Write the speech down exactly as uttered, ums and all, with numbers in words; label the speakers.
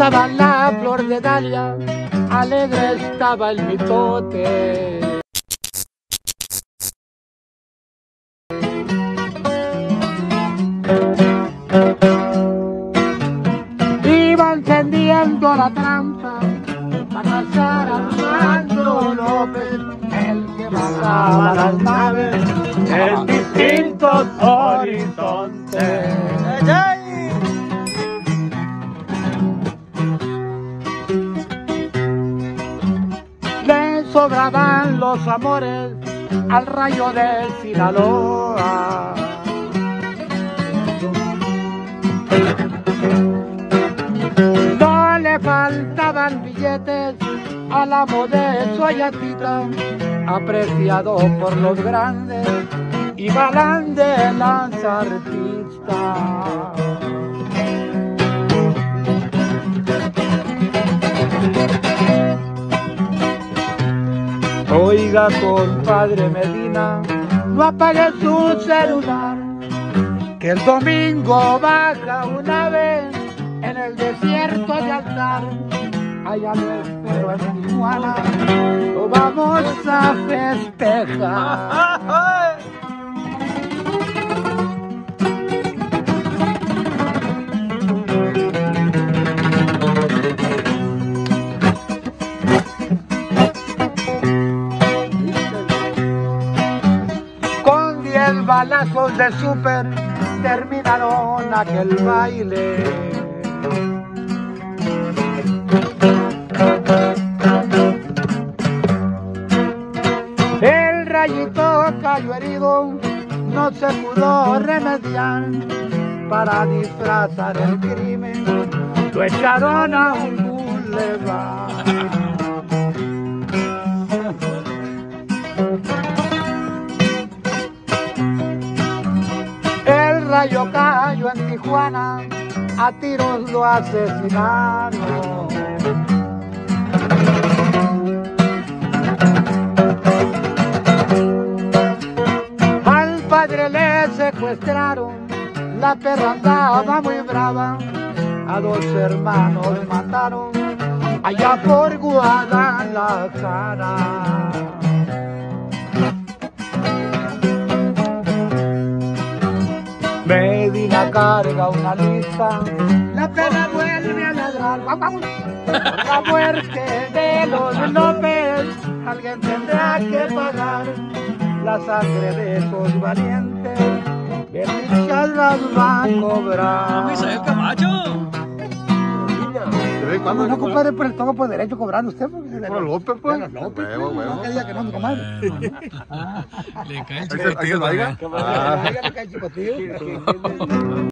Speaker 1: estaba la flor de Dalia, alegre estaba el mitote. Iba encendiendo la trampa para cazar a Armando López, el que mataba las naves en distintos horizontes. Le sobraban los amores al rayo de Sinaloa. No le faltaban billetes al amo de Soyatita, apreciado por los grandes y galán de las artistas. Oiga, compadre Medina, no apague su celular, que el domingo baja una vez en el desierto de Altar. Allá lo espero en Tijuana, lo vamos a festejar. Con diez balazos de súper terminaron aquel baile. El rayito cayó herido, no se pudo remediar. Para disfrazar el crimen, lo echaron a un bulevar. El rayo cayó en Tijuana, a tiros lo asesinaron. Al padre le secuestraron, la perra andaba muy brava. A dos hermanos mataron allá por Guadalajara. Medina carga una lista, la perra vuelve a ladrar. Por la muerte de los López, alguien tendrá que pagar. La sangre de esos valientes, que dichas las va a cobrar.
Speaker 2: ¡Isabel Camacho!
Speaker 1: ¿Cuándo no, compadre? Por el todo por derecho cobrando usted. Por
Speaker 3: López, pues.
Speaker 1: López,
Speaker 3: huevo, huevo.
Speaker 1: No, que diga que no, mi comadre.
Speaker 2: Le cae el
Speaker 3: Ahí se- ahí se
Speaker 2: chicotillo
Speaker 3: traiga.
Speaker 2: también.
Speaker 1: Ah, le cae el chicotillo.